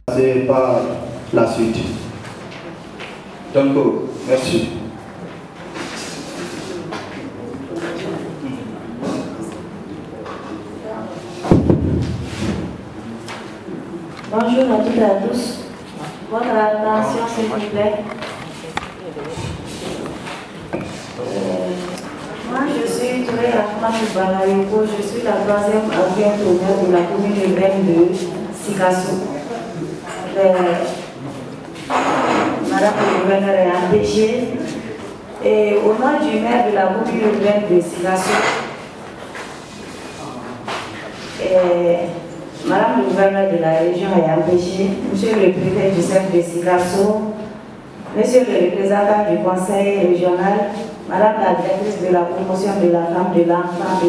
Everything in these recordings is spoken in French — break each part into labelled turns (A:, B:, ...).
A: C'est par la suite. Donc, merci.
B: Bonjour à toutes et à tous. Votre attention, s'il vous plaît. Moi, je suis Touré Ahmad Banayoko. Je suis la troisième adjointe au maire de la commune urbaine de Sikasso. Madame le gouverneur est empêchée. Et au nom du maire de la commune urbaine de Sikasso, Madame le gouverneur de la région est empêchée, Monsieur le préfet du cercle de Sikasso, Monsieur le représentant du conseil régional, Madame la directrice de la promotion de la femme, de l'enfant,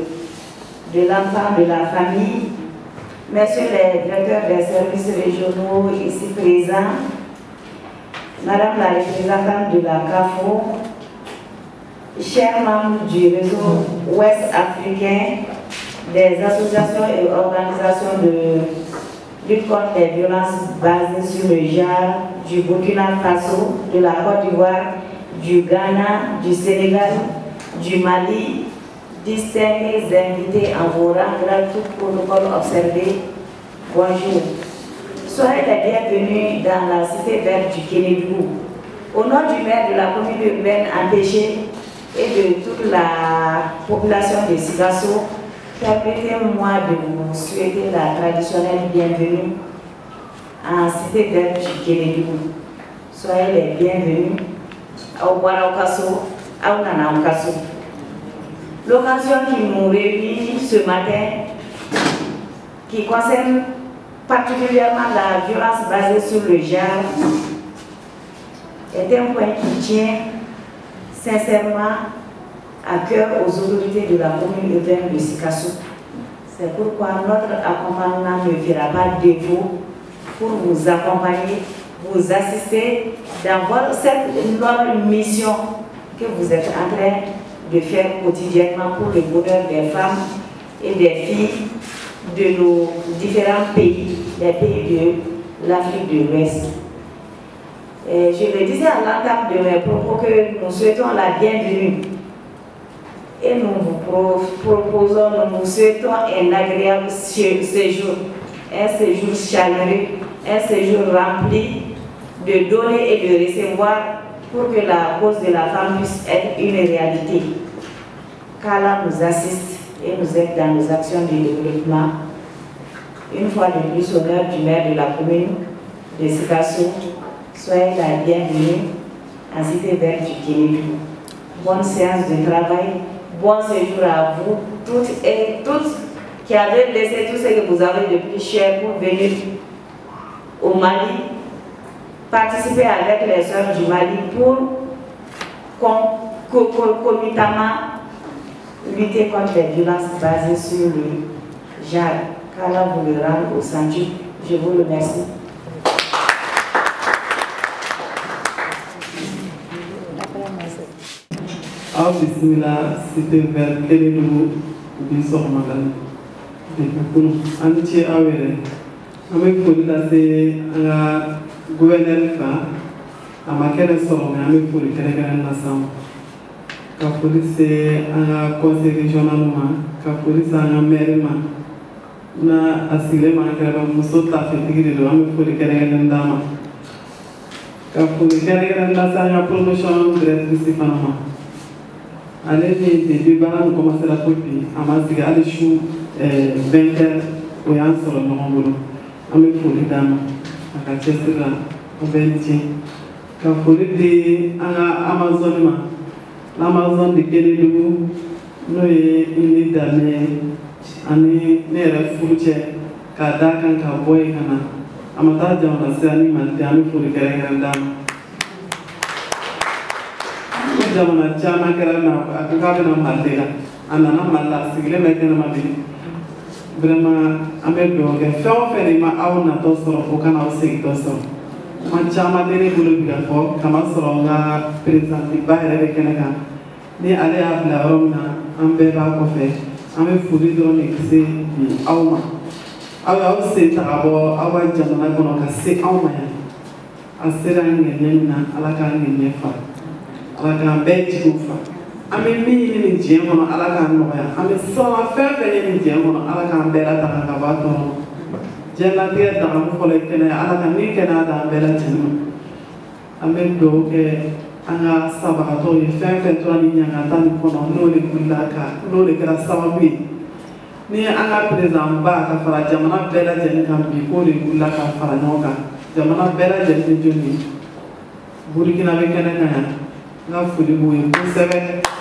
B: de la famille, Messieurs les directeurs des services régionaux ici présents, Madame la représentante de la CAFO, chers membres du réseau ouest africain, des associations et organisations de lutte contre les violences basées sur le genre du Burkina Faso, de la Côte d'Ivoire, du Ghana, du Sénégal, du Mali, distingués invités en vos rangs, grâce tout protocole observé. Bonjour. Soyez les bienvenus dans la cité verte du Kénédougou. Au nom du maire de la commune urbaine empêchée et de toute la population de Sikasso, permettez-moi de vous souhaiter la traditionnelle bienvenue en cité verte du Kénédougou. Soyez les bienvenus au Boaraukasso, au Nanaukasso. L'occasion qui nous réunit ce matin, qui concerne particulièrement la violence basée sur le genre, est un point qui tient sincèrement à cœur aux autorités de la commune urbaine de Sikasso. C'est pourquoi notre accompagnement ne fera pas défaut pour vous accompagner, vous assister dans cette noble mission que vous êtes en train de faire quotidiennement pour le bonheur des femmes et des filles de nos différents pays, les pays de l'Afrique de l'Ouest. Je le disais à l'entame de mes propos que nous souhaitons la bienvenue et nous vous proposons, nous vous souhaitons un agréable séjour, un séjour chaleureux, un séjour rempli de donner et de recevoir pour que la cause de la femme puisse être une réalité. Qu'Allah nous assiste et nous aide dans nos actions de développement. Une fois de plus, au honneur du maire de la commune de Sikasso, soyez la bienvenue en cité verte du Kénédougou. Bonne séance de travail, bon séjour à vous toutes et tous qui avez laissé tout ce que vous avez de plus cher pour venir au Mali, participer avec les sœurs du Mali pour concomitamment lutter contre les violences basées sur le genre. Qu'Allah vous le rende au centuple. Je vous remercie.
C: Aw bismillah cité vert Kédougou bi soxna lan depuis pour an ci awere amay fodi la c'est nga gouverneur fa ama kene soro mais amay fodi kene kene na sam ka police un conseil régional ka police un maire na asile ma ka muso ta fetigi do amay fodi kene kene ndama ka fodi kene kene na sa promotion de fanama. Allez, début, on commence la copie. On va se garder chou 20 heures au yan sur le nombre. On me faut les dames. On va chercher là. On va dire. Quand faut les dire à Amazon, l'Amazon de Kédougou, nous est une dame. On est né fouché. Kada kan kaboy kana. Amata jamana se animal. On faut les carrer dames. Jamana chama kera na akabe na maldela anana malla sigile me kana mabini vraiment amel do ke fo fe ma awna to soro ko kana o sey to soro ma chama dene bulu biga fo kama soro nga president di bahre be kana kan ni ale abla romna ambe ba ko fe ame furi do ne kise ni awma aw se tagabɔ aw ka jamana kɔnɔ ka se anw ma yan a sera ŋɛɲɛ min na ala k'an ŋɛɲɛ fa ala k'an bɛɛ jigiw fa an bɛ min ɲini nin diɲɛ kɔnɔ ala k'an nɔgɔya an bɛ sɔrɔ fɛn fɛn ye nin diɲɛ kɔnɔ ala k'an bɛɛ lataga ka bɔ a tɔɔrɔ ma diɲɛlatigɛ dagamu fɔlɔ ye kɛnɛya ala ka min kɛnɛya d'an bɛɛ lajɛlen ma an bɛ dugawu kɛ an ka sabagatɔw ye fɛn fɛn tora ni ɲangata nin kɔnɔ n'o de wulila n'o de kɛra sababu ye ni an ka président ba ka fara jamana bɛɛ lajɛlen kan bi k'o de wulila ka fara ɲɔgɔn kan jamana bɛɛ lajɛlen tɛ joli ye burukina bɛ kɛnɛ kan yan n ka foli b'o ye kosɛbɛ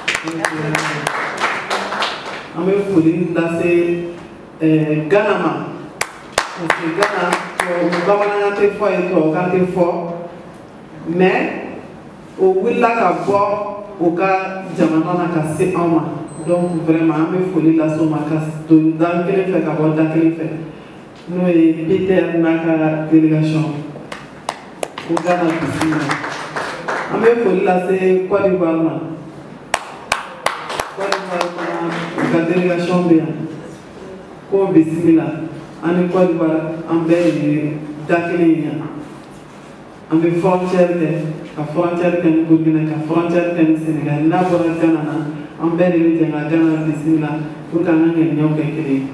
C: an bɛ foli lase Ghana ma parce que Ghana bamanankan tɛ fɔ ye tubabukan tɛ fɔ mais o wulila ka bɔ o ka jamana na ka se anw ma donc vraiment an bɛ foli lase o ma ka don da kelen fɛ ka bɔ da kelen fɛ n'o ye Peter n'a ka délégation o Ghana bisimila an bɛ foli lase Côte d'Ivoire ma Côte d'Ivoire fana o ka délégation bɛ yan k'o bisimila an ni Côte d'Ivoire an bɛɛ ye da kelen ye yan an bɛ frontière kɛ ka frontière kɛ ni Burkina ka frontière kɛ ni Sénégal n'a bɔra Ghana na an bɛɛ de bɛ jɛ ka Ghana bisimila pour que an ka ŋaniyaw kɛ kelen ye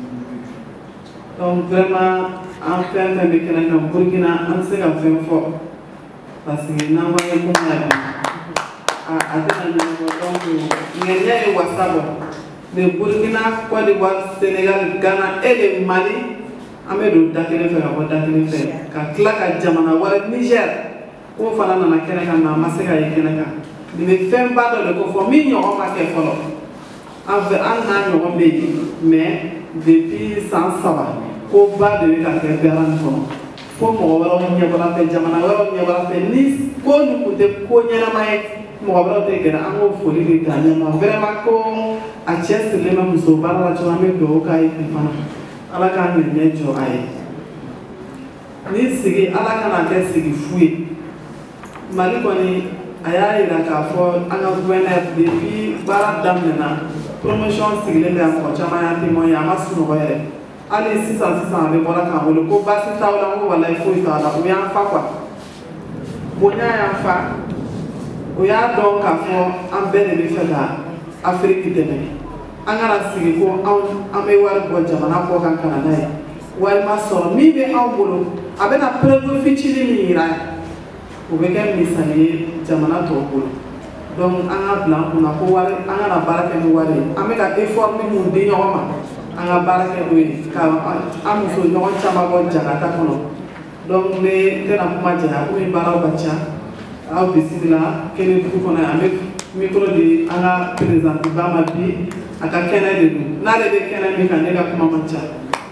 C: donc vraiment an fɛn fɛn bɛ kɛnɛ kan Burkina an tɛ se ka fɛn fɔ parce que n'an ma ye kuma yɛrɛ a tɛna ɲɛnabɔ donc ŋaniya ye wasa bɔ mais Burkina Côte d'Ivoire Sénégal Ghana et le Mali an bɛ don da kelen fɛ ka bɔ da kelen fɛ ka tila ka jamana wɛrɛ Niger k'o fana nana kɛnɛ kan mais a ma se ka ye kɛnɛ kan nin bɛ fɛnba dɔ de ko fɔ min ɲɔgɔn ma kɛ fɔlɔ an fɛ an n'a ɲɔgɔn bɛ yen mais depuis san 3 ko ba de bɛ ka kɛ Gana nin kɔnɔ fo mɔgɔ wɛrɛw ɲɛbɔra fɛ jamana wɛrɛw ɲɛbɔra fɛ ni ko nin tun tɛ ko ɲɛnama ye mɔgɔ wɛrɛw tɛ gɛrɛ an k'o foli de ta ɲɛma vraiment ko a cɛ sirilen bɛ muso baara la cogo an bɛ dugawu k'a ye bi fana ala k'an ŋaniya jɔ a ye ni sigi ala kana kɛ sigi fu ye Mali kɔni a y'a yira k'a fɔ an ka gouverneur depuis baara daminɛna promotion sigilen bɛ yan mɔgɔ caman y'a témoin ye a ma sunɔgɔ yɛrɛ hali sisan a bɛ bɔra k'an wele ko baasi t'aw la n ko walayi foyi t'a la o y'an fa quoi bonya y'an fa o y'a dɔn k'a fɔ an bɛɛ de bɛ fɛ ka Afiriki dɛmɛ an kana sigi ko an bɛ wari bɔ jamana kɔ kan ka na n'a ye walima sɔrɔ min bɛ anw bolo a bɛna preuve fitinin min yira o bɛ kɛ misali ye jamana tɔw bolo donc an ka bila an kunna ko wari an kana baara kɛ ni wari ye an bɛ ka effort min di ɲɔgɔn ma an ka baara kɛ n'o ye ka an muso ɲɔgɔn caman bɔ jagata kɔnɔ donc ne tɛna kuma janya komi baaraw ka ca aw bisimila kelen dugu kɔnɔ yan an bɛ micro di an ka présidente ba ma bi a ka kɛnɛ de don n'ale bɛ kɛnɛ min kan ne ka kuma man ca.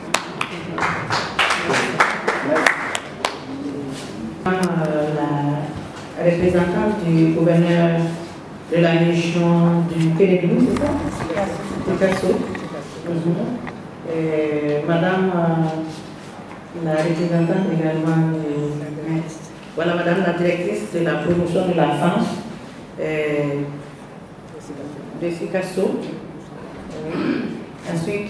D: La représentante du gouverneur de la région du Kélémou, c'est ça? Picasso. Madame la représentante également, voilà, madame la directrice de la promotion de la femme de Picasso. Ensuite,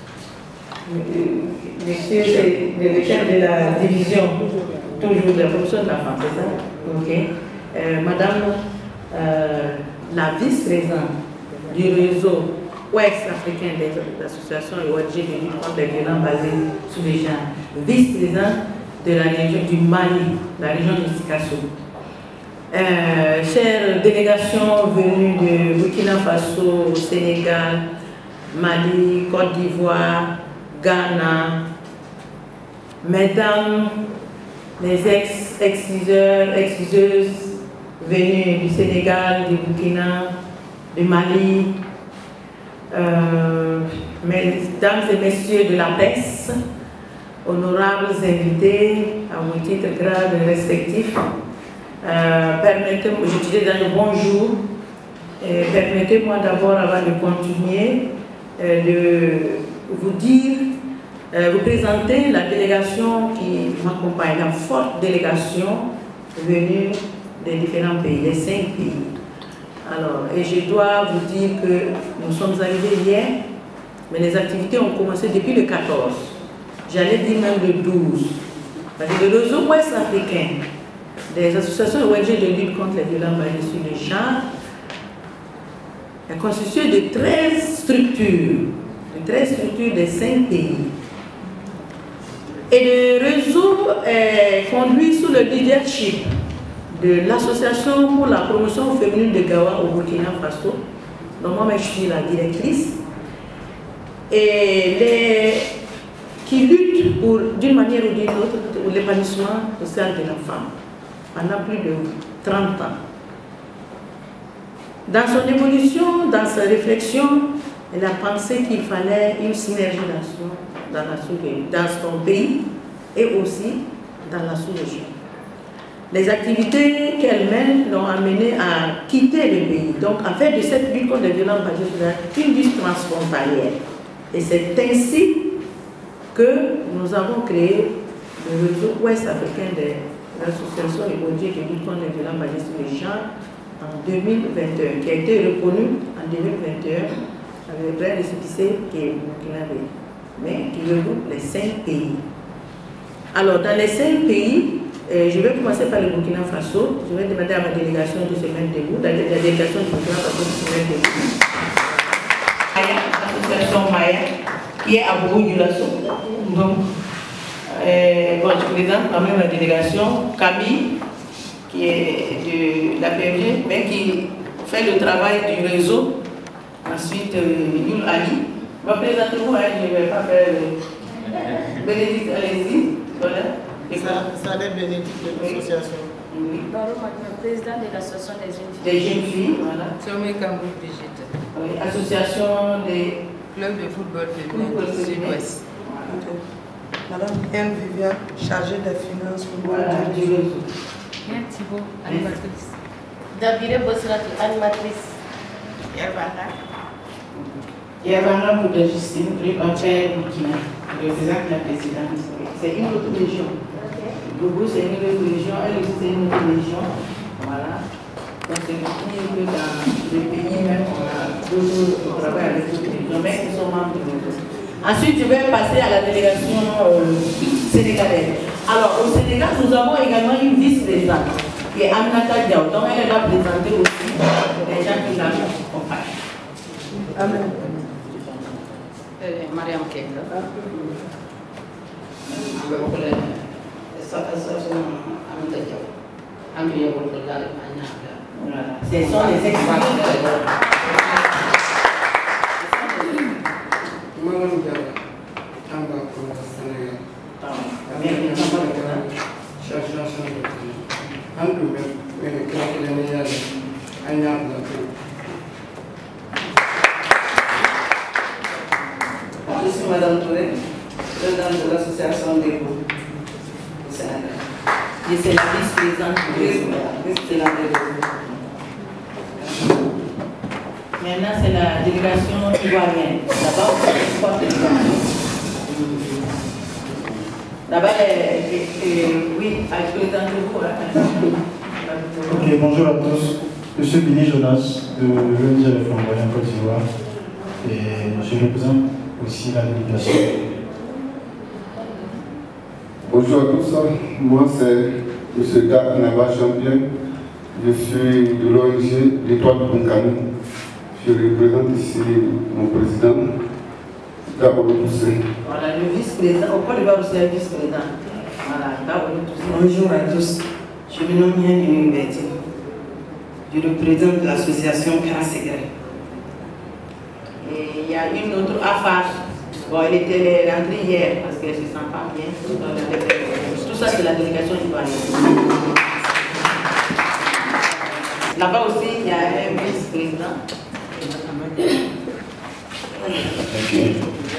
D: monsieur, c'est le chef de la division, toujours de la promotion de la femme, c'est ça? Ok. Madame la vice-présidente du réseau ouest-africain des associations et ONG de lutte contre les violences basées sur les genres, vice-présidente de la région du Mali, la région de Picasso. Chères délégations venues de Burkina Faso, Sénégal, Mali, Côte d'Ivoire, Ghana, mesdames, les ex-exciseuses venues du Sénégal, du Burkina, du Mali, mesdames et messieurs de la presse, honorables invités à vos titres grades respectifs, permettez-moi, je dirais dans le bonjour, permettez-moi d'abord, avant de continuer, de vous dire, vous présenter la délégation qui m'accompagne, la forte délégation venue des différents pays, des 5 pays. Alors, et je dois vous dire que nous sommes arrivés hier, mais les activités ont commencé depuis le 14. j'allais dire même de 12. Parce que le réseau ouest africain des associations ONG de lutte contre les violences basées sur le genre est constitué de 13 structures, des 5 pays. Et le réseau est conduit sous le leadership de l'Association pour la promotion féminine de Gawa au Burkina Faso, dont moi je suis la directrice, et qui lutte d'une manière ou d'une autre pour l'épanouissement social de la femme pendant plus de 30 ans. Dans son évolution, dans sa réflexion, elle a pensé qu'il fallait une synergie dans son pays et aussi dans la sous-région. Les activités qu'elle mène l'ont amenée à quitter le pays, donc à faire de cette lutte contre les violences basées sur le genre une lutte transfrontalière. Et c'est ainsi que nous avons créé le réseau ouest africain des associations et ONG de lutte contre les violences basées sur le genre en 2021, qui a été reconnu en 2021 avec le vrai récépissé qui est burkinabé, mais qui regroupe les 5 pays. Alors, dans les 5 pays, je vais commencer par le Burkina Faso. Je vais demander à ma délégation de se mettre debout, la délégation du Burkina Faso de se mettre debout. L'association Maya, qui est à Bourg-du-Lasso. Donc, bon, je présente quand même la délégation Camille, qui est de la PMG, mais qui fait le travail du réseau. Ensuite, Yul Ali. Représentez-vous, je ne vais pas faire Bénédicte, allez-y. Voilà.
E: Ça l'est Bénédicte de l'association.
F: Oui. Président de l'association des
D: jeunes filles. Voilà.
F: Sommet Cambou Brigitte.
D: Oui. Association des
F: clubs de football féminin du Sud-Ouest.
E: Madame Anne Viviane, chargée des finances pour
D: voilà, du réseau.
F: Bien Thibault, animatrice.
G: Dabire Bosrati, animatrice.
B: Yervana pour de Justine, représentant Burkina, représente la présidente. C'est une autre région. Boubou, c'est une autre région, elle aussi, c'est une autre région. Voilà. Donc, c'est mieux que dans le pays, même, on a d'autres travail avec d'autres régions, mais qui sont membres de l'autre. Ensuite, je vais passer à la délégation sénégalaise. Alors, au Sénégal, nous avons également une vice-présidente, qui est Aminata Diaw. Donc, elle va présenter aussi les gens qui l'accompagnent.
E: Amen.
F: Mariam Kenga.
B: Ce sont les experts.
H: Je suis Madame Touré, présidente de l'association des groupes du Sénégal.
B: Je suis la vice-présidente du réseau. Maintenant, c'est la délégation ivoirienne. D'abord, d'abord, oui, présentez-vous.
I: Ok, bonjour à tous. Je suis Billy Jonas de l'ONG Les Flamboyants Côte d'Ivoire et je représente aussi la délégation.
J: Bonjour à tous, moi c'est M. Naba Champion, je suis de l'ONG L'Étoile de Bunkano. Je représente ici mon président, Dabolo Toussé.
B: Voilà, le vice-président, au point de voir aussi le vice-président. Voilà, Dabolo Toussé.
K: Bonjour à tous, je me nomme Yann Mbeti. Je représente l'association Karasegré.
B: Et il y a une autre affaire. Bon, elle était rentrée hier parce qu'elle ne se sent pas bien. Tout ça, c'est la délégation ivoirienne. Là-bas aussi, il y a un vice-président.
L: Okay.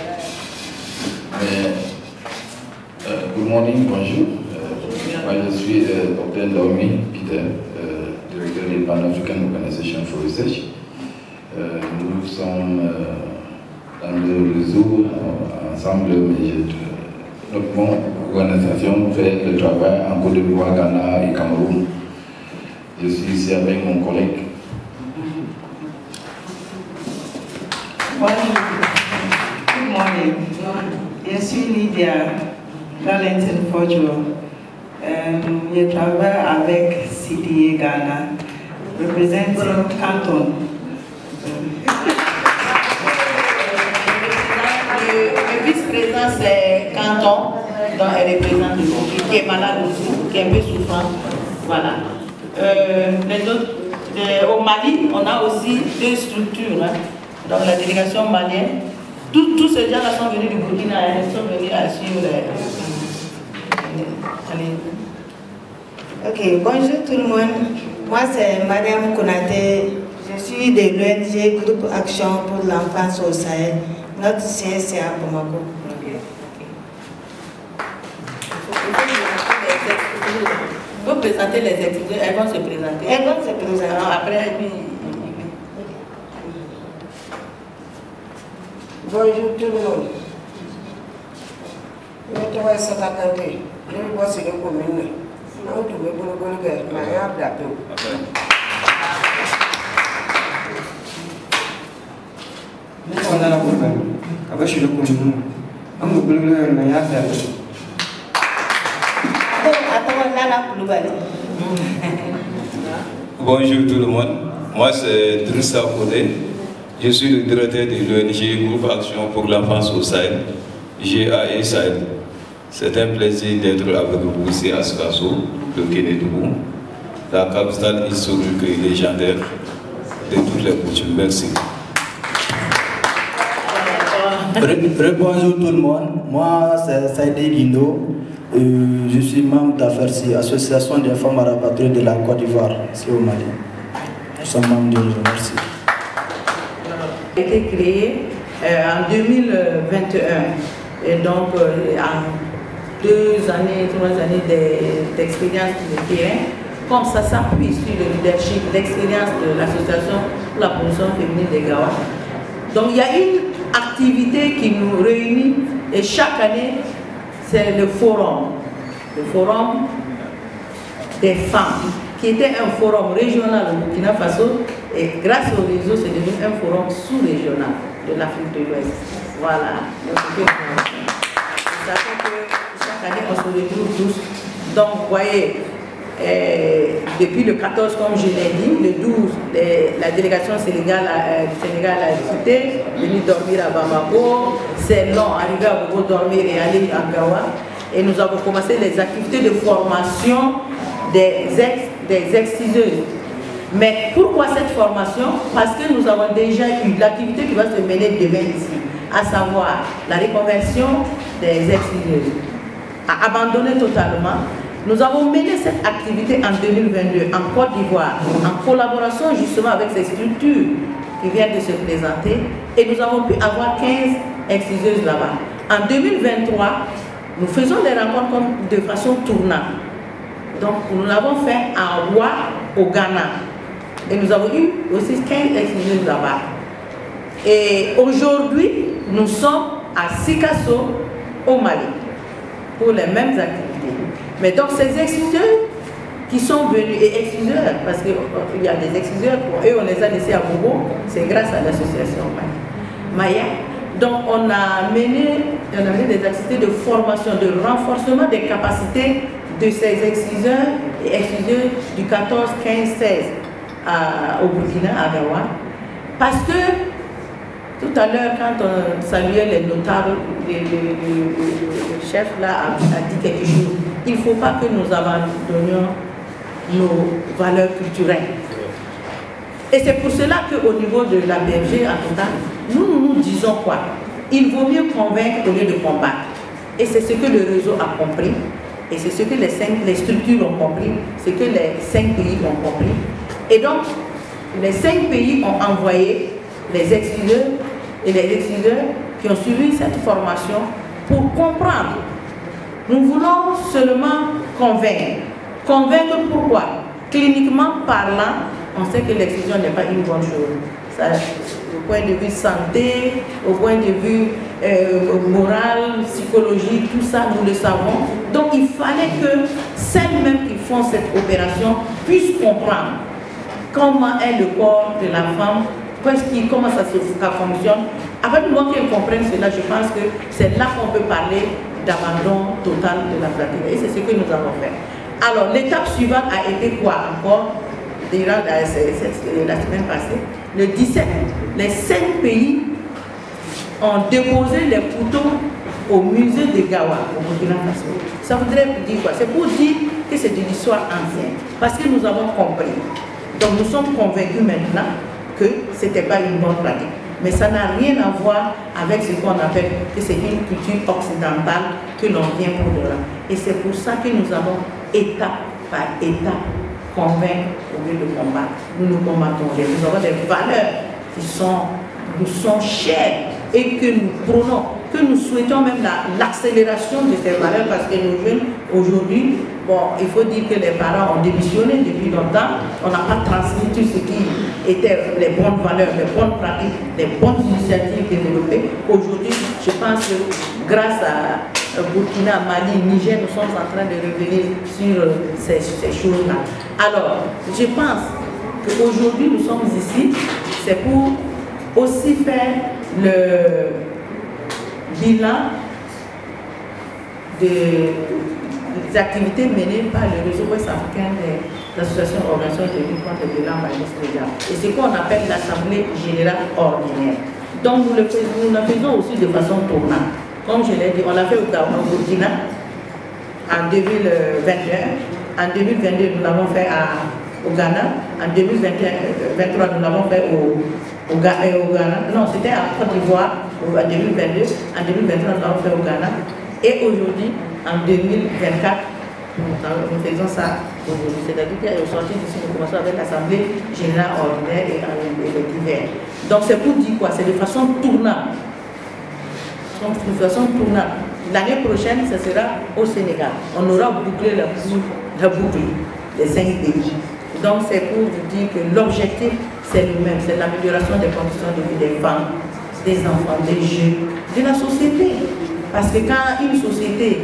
L: Good morning, bonjour. Je suis Dr. Naomi Peter, directeur de Pan-African Organization for Research. Nous sommes dans le réseau ensemble, mais notre organisation fait le travail en Côte d'Ivoire, Ghana et Cameroun. Je suis ici avec mon collègue.
K: Good morning. Je suis Lydia Valentin Fojo. Je travaille avec Sidi Ghana. Je représente le canton. Le vice-président, c'est canton, donc elle représente le canton, qui est malade aussi, qui est un peu souffrant. Voilà. Les autres, au Mali, on a aussi 2 structures. Hein. Donc la délégation malienne, tous ces gens-là sont venus du Burkina, ils sont venus à suivre
B: Ok, bonjour tout le monde. Moi c'est Madame Konaté. Je suis de l'ONG Groupe Action pour l'enfance au Sahel. Notre siège c'est à Bamako.
D: Vous présentez les étudiants, elles vont se présenter.
B: Elles vont se présenter.
D: Après,
E: Bonjour tout le monde. Je vais essayer de je vais voir si les communes. Je vais vous le dire, mais il y a un plateau.
M: On a la commune. Après, je suis le commune. On me dit que il y a un plateau.
N: Bonjour tout le monde, moi c'est Drissa Kodé, je suis le directeur de l'ONG Groupe Action pour l'enfance au Sahel, GAE Sahel. C'est un plaisir d'être avec vous ici à Sikasso, le Kénédougou, la capitale historique et légendaire de toutes les coutumes. Merci.
O: Bonjour tout le monde, moi c'est Saïdé Guindo. Je suis membre d'AFERCI, Association des femmes rapatriées de la Côte d'Ivoire, c'est au Mali. Nous sommes membres de l'ONG. Merci.
D: A été créé en 2021 et donc en 2 années, 3 années d'expérience de terrain, comme ça s'appuie sur le leadership, l'expérience de l'association pour la promotion féminine des Gawa. Donc il y a une activité qui nous réunit et chaque année c'est le forum des femmes, qui était un forum régional au Burkina Faso, et grâce au réseau, c'est devenu un forum sous-régional de l'Afrique de l'Ouest. Voilà. Donc, ça fait que chaque année, on se retrouve tous. Donc, vous voyez, depuis le 14, comme je l'ai dit, le 12, la délégation du Sénégal a quitté, venu dormir à Bamako. C'est long, arrivé à Bobo dormir et aller à Gawa. Et nous avons commencé les activités de formation des exciseuses. Mais pourquoi cette formation? Parce que nous avons déjà eu l'activité qui va se mener demain ici, à savoir la reconversion des exciseuses. À abandonner totalement. Nous avons mené cette activité en 2022 en Côte d'Ivoire, en collaboration justement avec ces structures qui viennent de se présenter. Et nous avons pu avoir 15 exciseuses là-bas. En 2023, nous faisons des rencontres de façon tournante. Donc, nous l'avons fait à Roi, au Ghana. Et nous avons eu aussi 15 exciseuses là-bas. Et aujourd'hui, nous sommes à Sikasso, au Mali, pour les mêmes activités. Mais donc, ces exciseurs qui sont venus, et exciseurs, parce qu'il y a des exciseurs, pour eux, on les a laissés à Bobo, c'est grâce à l'association Maya. Donc, on a mené des activités de formation, de renforcement des capacités de ces exciseurs et exciseurs du 14, 15, 16 au Burkina, à Gawa. Parce que tout à l'heure, quand on saluait les notables, le chef là a dit quelque chose. Il ne faut pas que nous abandonnions nos valeurs culturelles. Et c'est pour cela qu'au niveau de la BFG, en tout cas, nous disons quoi? Il vaut mieux convaincre au lieu de combattre. Et c'est ce que le réseau a compris. Et c'est ce que les structures ont compris. C'est que les 5 pays ont compris. Et donc, les 5 pays ont envoyé les exciseurs et les exciseurs qui ont suivi cette formation pour comprendre. Nous voulons seulement convaincre. Convaincre pourquoi? Cliniquement parlant, on sait que l'excision n'est pas une bonne chose. Ça, au point de vue santé, au point de vue moral, psychologique, tout ça, nous le savons. Donc il fallait que celles-mêmes qui font cette opération puissent comprendre comment est le corps de la femme, comment ça fonctionne,
K: À partir du moment qu'ils comprennent cela, je pense que c'est là qu'on peut parler d'abandon total de la fraternité. Et c'est ce que nous avons fait. Alors, l'étape suivante a été quoi encore? Durant la semaine passée, le 17, les 5 pays ont déposé les couteaux au musée de Gawa, au Burkina Faso. Ça voudrait dire quoi? C'est pour dire que c'est de l'histoire ancienne. Parce que nous avons compris. Donc nous sommes convaincus maintenant que ce n'était pas une bonne pratique. Mais ça n'a rien à voir avec ce qu'on appelle que c'est une culture occidentale que l'on vient pour de là. Et c'est pour ça que nous avons étape par étape convaincre au lieu de combattre. Nous nous combattons. Nous avons des valeurs qui nous sont chères et que nous prônons, que nous souhaitons même l'accélération de ces valeurs parce que nos jeunes aujourd'hui, bon, il faut dire que les parents ont démissionné depuis longtemps, on n'a pas transmis tout ce qui était les bonnes valeurs, les bonnes pratiques, les bonnes initiatives développées. Aujourd'hui, je pense que grâce à Burkina, Mali, Niger, nous sommes en train de revenir sur ces choses-là. Alors, je pense qu'aujourd'hui nous sommes ici, c'est pour aussi faire le bilan des activités menées par le réseau ouest-africain des associations organisations de lutte contre le bilan majeur. Et ce qu'on appelle l'Assemblée générale ordinaire. Donc nous le faisons aussi de façon tournante. Comme je l'ai dit, on l'a fait au Burkina en 2021. En 2022, nous l'avons fait au Ghana. En 2023, nous l'avons fait au Ghana. Non, c'était en Côte d'Ivoire en 2022. En 2023, nous l'avons fait au Ghana. Et aujourd'hui, en 2024, nous faisons ça aujourd'hui. C'est-à-dire qu'aujourd'hui, nous commençons avec l'Assemblée générale ordinaire et le divers. Donc c'est pour dire quoi? C'est de façon tournante. De façon tournante. L'année prochaine, ce sera au Sénégal. On aura bouclé la boucle des 5 pays. Donc c'est pour vous dire que l'objectif, c'est le même, c'est l'amélioration des conditions de vie des femmes, des enfants, des jeunes, de la société. Parce que quand une société,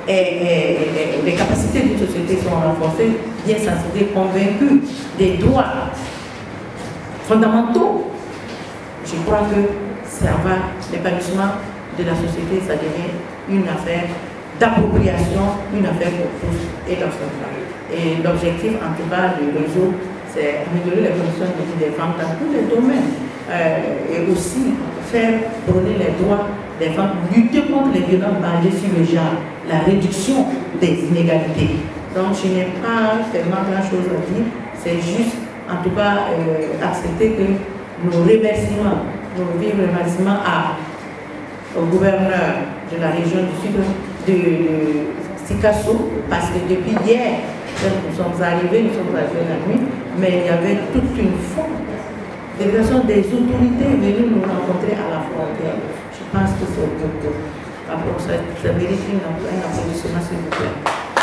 K: les capacités d'une société sont renforcées, bien sensibilisées, convaincues des droits fondamentaux, je crois que ça va, l'épanouissement de la société, ça devient une affaire d'appropriation, une affaire pour tous et dans son temps. Et l'objectif, en tout cas, du réseau, c'est améliorer les conditions de vie des femmes dans tous les domaines et aussi faire prôner les droits des femmes, lutter contre les violences basées sur le genre, la réduction des inégalités. Donc, je n'ai pas tellement grand-chose à dire, c'est juste, en tout cas, accepter que nos remerciements, nos vifs remerciements au gouverneur de la région du sud de Sikasso, parce que depuis hier, nous sommes arrivés la nuit, mais il y avait toute une forme de délégation des autorités venues nous rencontrer à la frontière. Je pense que c'est beaucoup. Après, ça mérite un applaudissement, s'il vous plaît.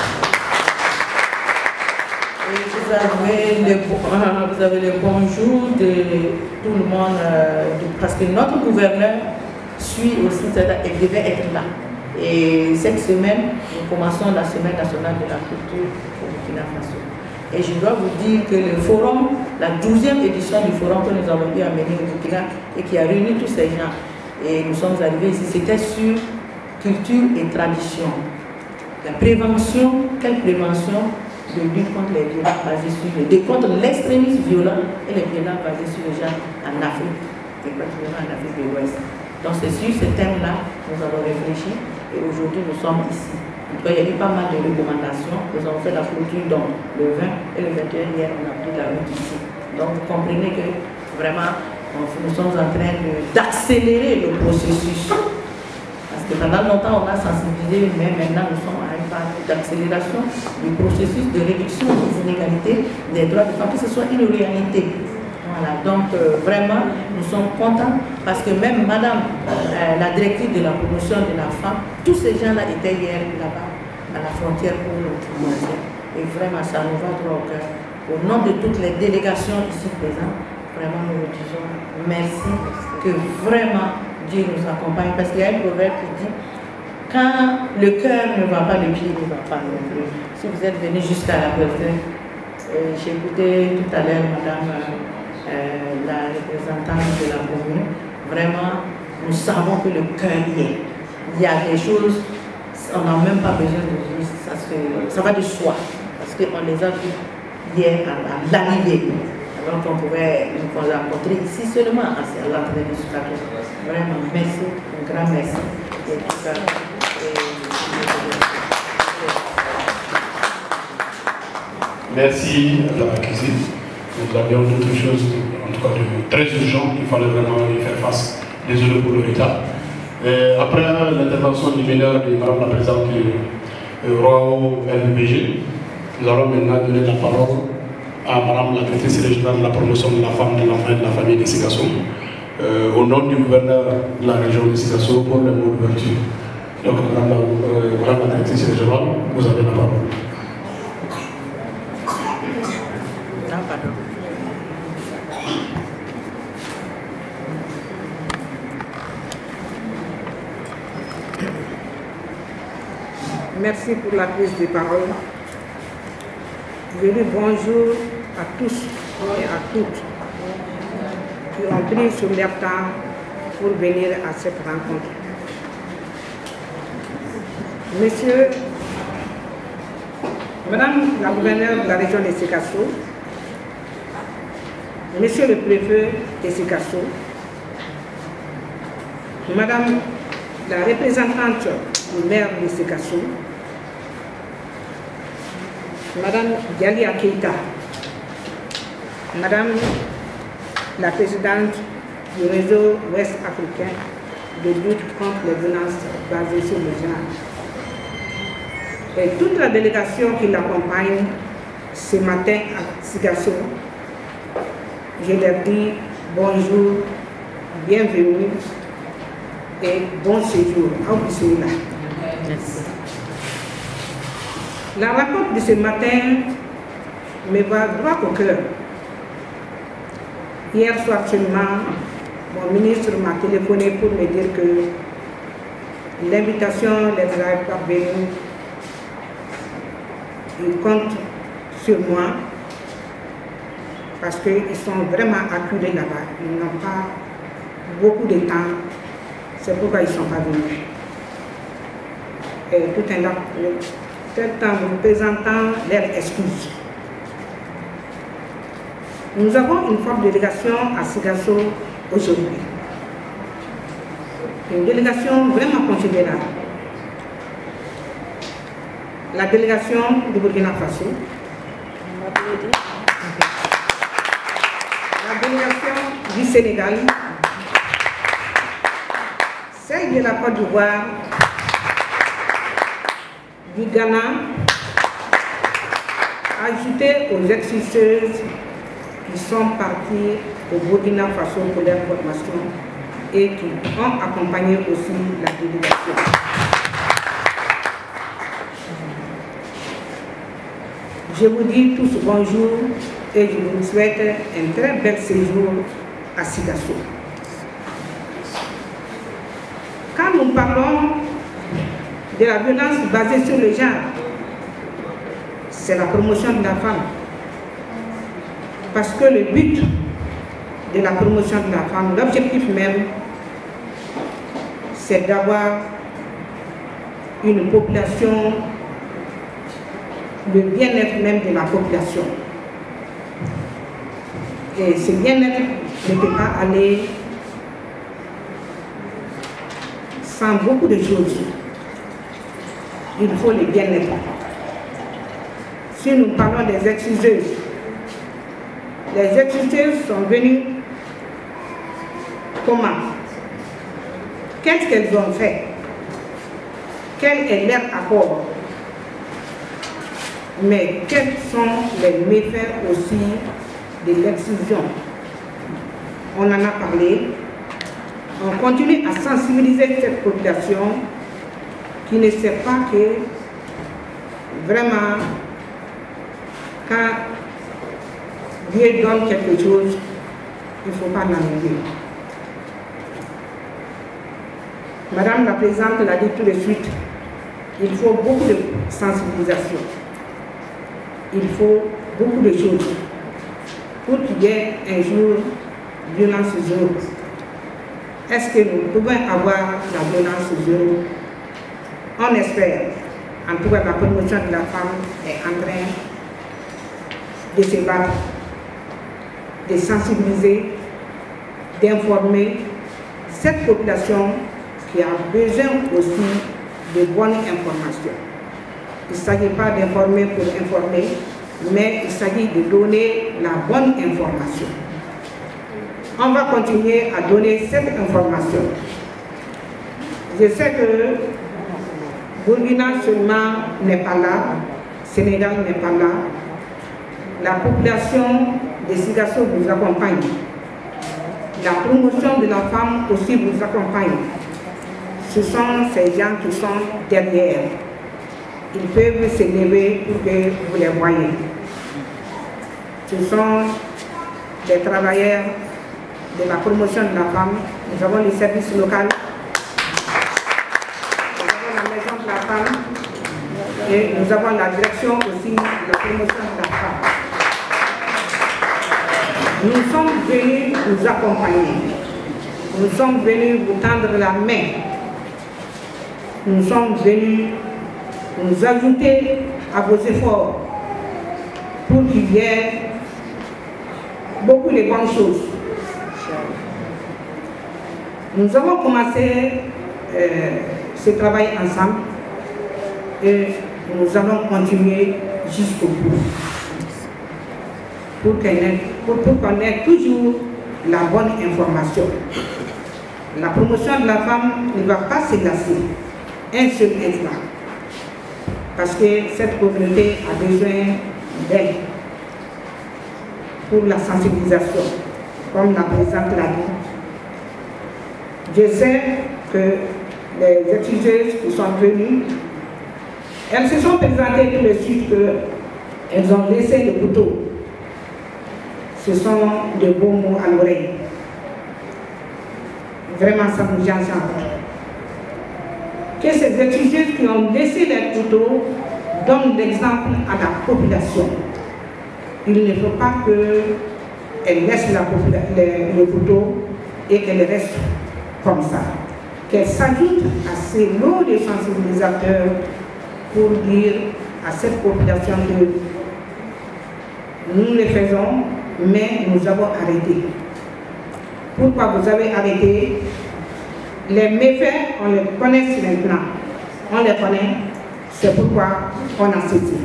K: Et vous avez le bonjour de tout le monde, parce que notre gouverneur suit aussi, elle devait être là. Et cette semaine, nous commençons la semaine nationale de la culture au Burkina Faso. Et je dois vous dire que le forum, la 12e édition du forum que nous avons eu à mener au Burkina et qui a réuni tous ces gens, et nous sommes arrivés ici, c'était sur culture et tradition. La prévention, quelle prévention de lutte contre les violences basées sur le genre, contre l'extrémisme violent et les violences basées sur le genre en Afrique, et particulièrement en Afrique de l'Ouest. Donc c'est sur ce thème-là que nous avons réfléchi et aujourd'hui nous sommes ici. En tout cas, il y a eu pas mal de recommandations. Nous avons fait la clôture donc le 20 et le 21 hier, on a pris la route ici. Donc vous comprenez que vraiment nous sommes en train d'accélérer le processus. Parce que pendant longtemps on a sensibilisé, mais maintenant nous sommes à une phase d'accélération du processus de réduction des inégalités des droits des femmes, que ce soit une réalité. Voilà, donc vraiment, nous sommes contents parce que même Madame, la directrice de la promotion de la femme, tous ces gens-là étaient hier là-bas, à la frontière pour le manger. Et vraiment, ça nous va droit au cœur. Au nom de toutes les délégations ici présentes, vraiment, nous vous disons merci, que vraiment Dieu nous accompagne. Parce qu'il y a un proverbe qui dit, quand le cœur ne va pas, le pied ne va pas non plus. Si vous êtes venu jusqu'à la personne, j'ai écouté tout à l'heure Madame la représentante de la commune, vraiment
D: nous savons que le cœur y est. Il y a des choses, on n'a même pas besoin de dire, ça va de soi, parce qu'on les a vus hier à l'arrivée. Alors qu'on pouvait nous rencontrer ici seulement à l'entrée du Sukato. Vraiment, merci, un grand merci. Et tout ça,
P: merci de la cuisine. Nous avions d'autres choses, en tout cas de très urgentes, qu'il fallait vraiment y faire face. Désolé pour le retard. Après l'intervention liminaire de Mme la Présidente du ROAO LBG, nous allons maintenant donner la parole à Mme la Directrice Régionale de la Promotion de la Femme, de l'Enfant et de la Famille de Sigasso, au nom du gouverneur de la région de Sigasso pour le mot d'ouverture. Donc, Madame la Directrice Régionale, vous avez la parole.
Q: Merci pour la prise de parole. Je dis bonjour à tous et à toutes qui ont pris sur leur temps pour venir à cette rencontre. Monsieur, Madame la gouverneure de la région de Sigasso, Monsieur le préfet de Sigasso, Madame la représentante du maire de Sigasso, Madame Dialia Keita, Madame la présidente du réseau ouest africain de lutte contre les violences basées sur le genre, et toute la délégation qui l'accompagne ce matin à Sigasso, je leur dis bonjour, bienvenue et bon séjour. La rencontre de ce matin me va droit au cœur. Hier soir seulement, mon ministre m'a téléphoné pour me dire que l'invitation les a parvenue. Ils comptent sur moi parce qu'ils sont vraiment acculés là-bas. Ils n'ont pas beaucoup de temps. C'est pourquoi ils ne sont pas venus. Et tout en vous présentant leurs excuses. Nous avons une forte délégation à Sigasso aujourd'hui. Une délégation vraiment considérable. La délégation du Burkina Faso, la délégation du Sénégal, celle de la Côte d'Ivoire, du Ghana, ajoutée aux exerceuses qui sont parties au Burkina Faso pour leur formation et qui ont accompagné aussi la délégation. Je vous dis tous bonjour et je vous souhaite un très bel séjour à Sigasso. Quand nous parlons de la violence basée sur le genre, c'est la promotion de la femme. Parce que le but de la promotion de la femme, l'objectif même, c'est d'avoir une population, le bien-être même de la population. Et ce bien-être ne peut pas aller sans beaucoup de choses. Il faut le bien-être. Si nous parlons des exciseuses, les exciseuses sont venues comment? Qu'est-ce qu'elles ont fait? Quel est leur apport? Mais quels sont les méfaits aussi de l'excision? On en a parlé. On continue à sensibiliser cette population qui ne sait pas que vraiment, quand Dieu donne quelque chose, il ne faut pas l'enlever. Madame la Présidente l'a dit tout de suite, il faut beaucoup de sensibilisation. Il faut beaucoup de choses pour qu'il y ait un jour violence zéro. est-ce que nous pouvons avoir la violence zéro? On espère. En tout cas, la promotion de la femme est en train de se battre, de sensibiliser, d'informer cette population qui a besoin aussi de bonnes informations. Il ne s'agit pas d'informer pour informer, mais il s'agit de donner la bonne information. On va continuer à donner cette information. Je sais que Burkina seulement n'est pas là, Sénégal n'est pas là. La population de Sigasso vous accompagne. La promotion de la femme aussi vous accompagne. Ce sont ces gens qui sont derrière. Ils peuvent se lever pour que vous les voyez. Ce sont des travailleurs de la promotion de la femme. Nous avons les services locaux. Nous avons la maison de la femme. Et nous avons la direction aussi de la promotion de la femme. Nous sommes venus vous accompagner. Nous sommes venus vous tendre la main. Nous sommes venus nous ajouter à vos efforts pour qu'il y ait beaucoup de bonnes choses. Nous avons commencé ce travail ensemble et nous allons continuer jusqu'au bout pour qu'on ait toujours la bonne information. La promotion de la femme ne va pas se lasser un seul instant parce que cette communauté a besoin d'aide pour la sensibilisation, comme la présidente l'a dit. Je sais que les étudieuses qui sont venues, elles se sont présentées tout de suite qu'elles ont laissé le couteau. Ce sont de beaux mots à l'oreille. Vraiment, ça nous enchante. Que ces étudieuses qui ont laissé les couteaux donnent l'exemple à la population. Il ne faut pas qu'elles laissent le couteau et qu'elles restent comme ça. Qu'elles s'ajoutent à ces lots de sensibilisateurs pour dire à cette population que nous le faisons, mais nous avons arrêté. Pourquoi vous avez arrêté? Les méfaits, on les connaît maintenant. On les connaît, c'est pourquoi on a cessé.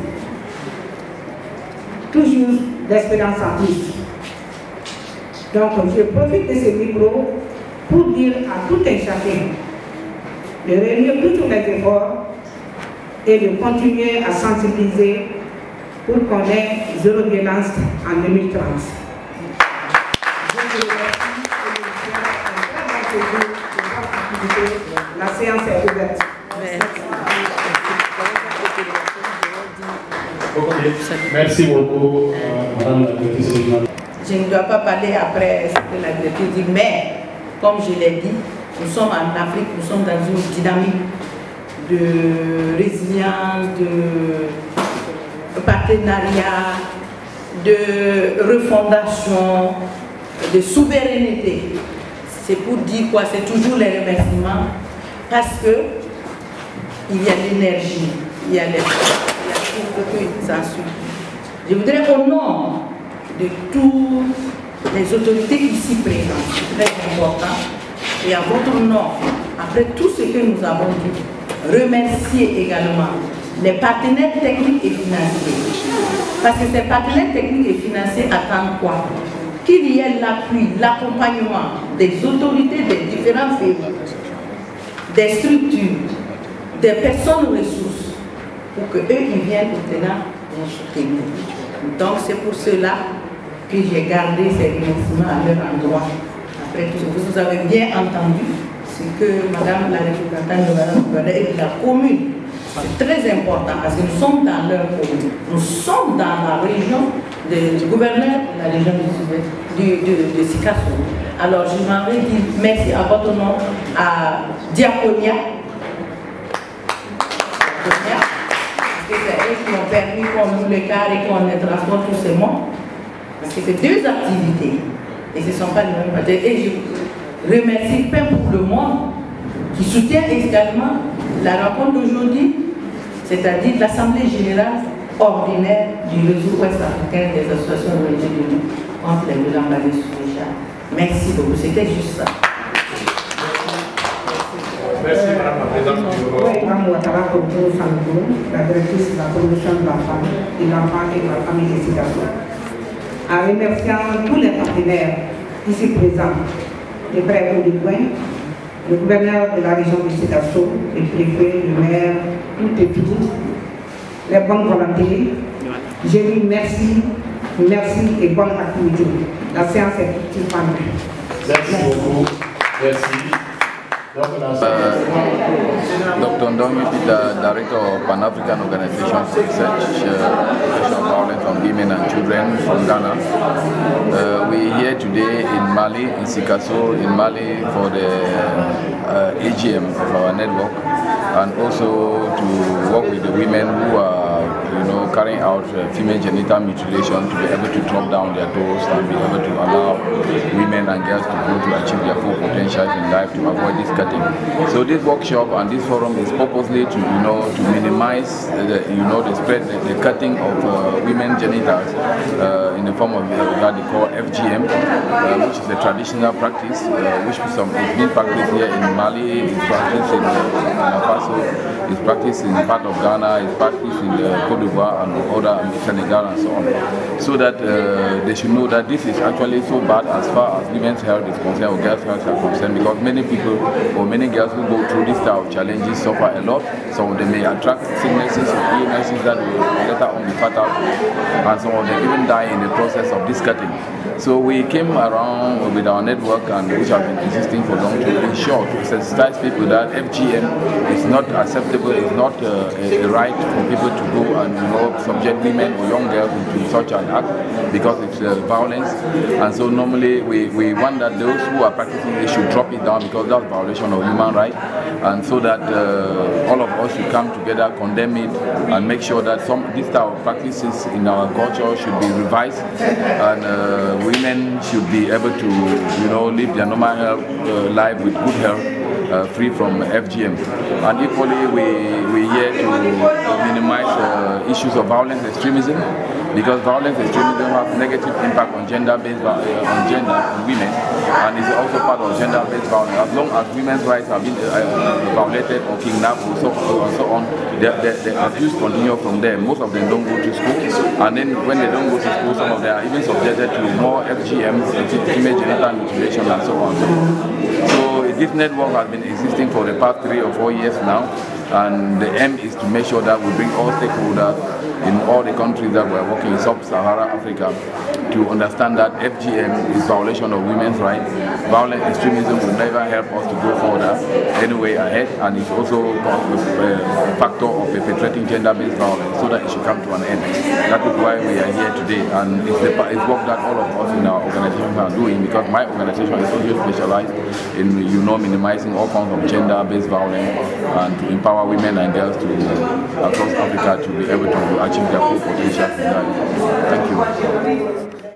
Q: Toujours d'espérance en plus. Donc je profite de ce micro pour dire à tout un chacun de réunir tous les efforts et de continuer à sensibiliser pour qu'on ait zéro violence en 2030. La séance est ouverte.
P: Merci beaucoup, Madame la directrice régionale.
K: Je ne dois pas parler après ce que la directrice dit, mais comme je l'ai dit, nous sommes en Afrique, nous sommes dans une dynamique de résilience, de partenariat, de refondation, de souveraineté. C'est pour dire quoi? C'est toujours les remerciements parce que il y a l'énergie, il y a les tout qui s'ensuit. Je voudrais au nom de toutes les autorités ici présentes, c'est très important, et à votre nom, après tout ce que nous avons dit, remercier également les partenaires techniques et financiers. Parce que ces partenaires techniques et financiers attendent quoi? Qu'il y ait l'appui, l'accompagnement des autorités des différents pays, des structures, des personnes ressources, pour qu'eux ils viennent maintenant nous soutenir. Donc c'est pour cela que j'ai gardé ces remerciements à leur endroit. Après tout ce que vous avez bien entendu, c'est que Madame la représentante de Madame Gouverneur et de la commune, c'est très important parce que nous sommes dans leur commune. Nous sommes dans la région du gouverneur de la région de Sigasso. Alors je m'aimerais dire merci à votre nom, à Diaconia. Parce que c'est eux qui ont permis qu'on loue les cars et qu'on les transporte tous ces mots. Parce que c'est deux activités. Et ce ne sont pas les mêmes. Et remercie Pain pour le Monde, qui soutient également la rencontre d'aujourd'hui, c'est-à-dire l'Assemblée générale ordinaire du réseau ouest-africain des associations religieuses de lutte contre les violences basées sur les genres. Merci beaucoup, c'était juste ça.
P: Merci Madame la Présidente.
Q: Mme Ouattara Koto Sango, la directrice de la promotion de la femme, de l'enfant et de la famille des citations. En remerciant tous les partenaires ici présents, les prêts ou les loin, le gouverneur de la région de Citasso, le préfet, le maire, tout et tout, les bonnes volontés. Je dis merci, merci et bonne activité. La séance est suspendue.
P: Merci beaucoup. Merci.
L: Dr. Ndomi, the Director of Pan-African Organization for Research on Violence on Women and Children from Ghana. We're here today in Mali, in Sikasso, in Mali for the AGM of our network, and also to work with the women who are carrying out female genital mutilation, to be able to drop down their doors and be able to allow women and girls to go to achieve their full potential in life, to avoid this cutting. So this workshop and this forum is purposely to to minimize the spread, the cutting of women genitals in the form of what they call FGM, which is a traditional practice which is being practiced here in Mali, is practiced in Burkina Faso, is practiced in part of Ghana, is practiced in Côte d'Ivoire and other Senegal and so on. So that they should know that this is actually so bad as far as women's health is concerned or girls' health is concerned, because many people or many girls who go through this type of challenges suffer a lot. Some of them may attract sicknesses or illnesses that will later on be fatal, and some of them even die in the process of this cutting. So we came around with our network, and which have been existing for long, to ensure, to sensitize people that FGM is not acceptable, it's not a right for people to go and subject women or young girls into such an act, because it's violence. And so normally we want that those who are practicing it should drop it down, because that's violation of human rights, and so that all of us should come together, condemn it, and make sure that this type of practices in our culture should be revised, and women should be able to live their normal life with good health, free from FGM. And equally, we're here to minimize issues of violence extremism, because violence extremism has negative impact on gender-based on gender and women, and is also part of gender-based violence. As long as women's rights have been violated or kidnapped or so on, the abuse continues from there. Most of them don't go to school, and then when they don't go to school, some of them are even subjected to more FGM, female genital mutilation, and so on. So this network has been existing for the past 3 or 4 years now, and the aim is to make sure that we bring all stakeholders in all the countries that we're working in Sub-Saharan Africa to understand that FGM is violation of women's rights. Violent extremism will never help us to go further anyway ahead, and it's also a factor of perpetrating gender-based violence, so that it should come to an end. That is why we are here today, and it's work that all of us in our organization are doing, because my organization is also specialized in minimizing all forms of gender-based violence and to empower women and girls across Africa to be able to achieve their full potential in life. Thank you.